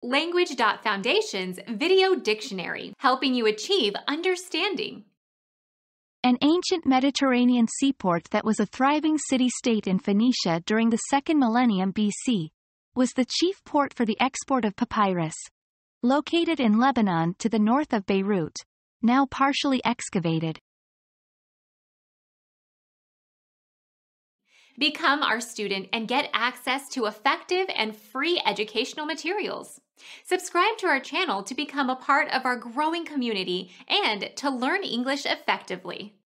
Language.Foundation's Video Dictionary, helping you achieve understanding. An ancient Mediterranean seaport that was a thriving city-state in Phoenicia during the 2nd millennium BC, was the chief port for the export of papyrus. Located in Lebanon to the north of Beirut, now partially excavated. Become our student and get access to effective and free educational materials. Subscribe to our channel to become a part of our growing community and to learn English effectively.